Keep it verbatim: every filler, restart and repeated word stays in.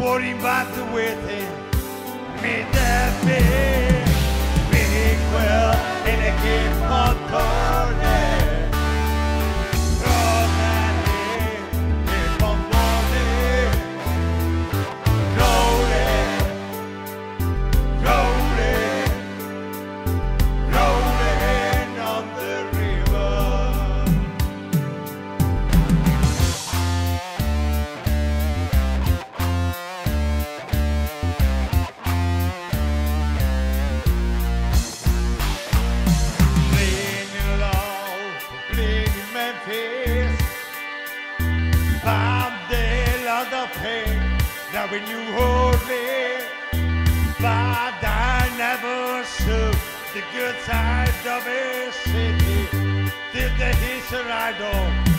Worrying about the waiting, made that big, big well, and it came on turning. Now when you hold me, but I never saw the good side of a city. Did the history I don't